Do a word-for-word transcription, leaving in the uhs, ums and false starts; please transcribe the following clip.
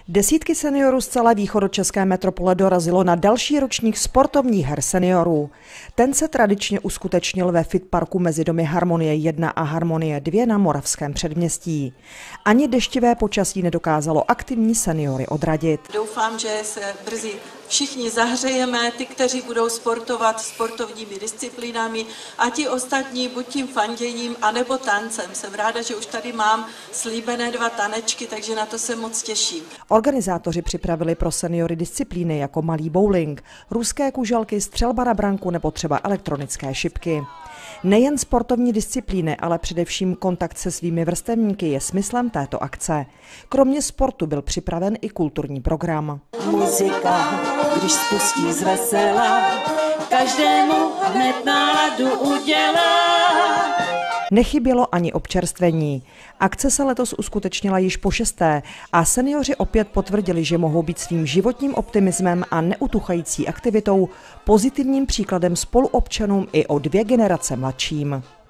Desítky seniorů z celé východočeské metropole dorazilo na další ročník sportovních her seniorů. Ten se tradičně uskutečnil ve fitparku mezi domy Harmonie jedna a Harmonie dvě na Moravském předměstí. Ani deštivé počasí nedokázalo aktivní seniory odradit. Doufám, že se brzy všichni zahřejeme, ty, kteří budou sportovat sportovními disciplínami, a ti ostatní buď tím fanděním, anebo tancem. Jsem ráda, že už tady mám slíbené dva tanečky, takže na to se moc těším. Organizátoři připravili pro seniory disciplíny jako malý bowling, ruské kuželky, střelba na branku nebo třeba elektronické šipky. Nejen sportovní disciplíny, ale především kontakt se svými vrstevníky je smyslem této akce. Kromě sportu byl připraven i kulturní program. Muzika, když spustí z vesela, každému hned náladu udělá. Nechybělo ani občerstvení. Akce se letos uskutečnila již po šesté a seniori opět potvrdili, že mohou být svým životním optimismem a neutuchající aktivitou pozitivním příkladem spoluobčanům i o dvě generace mladším.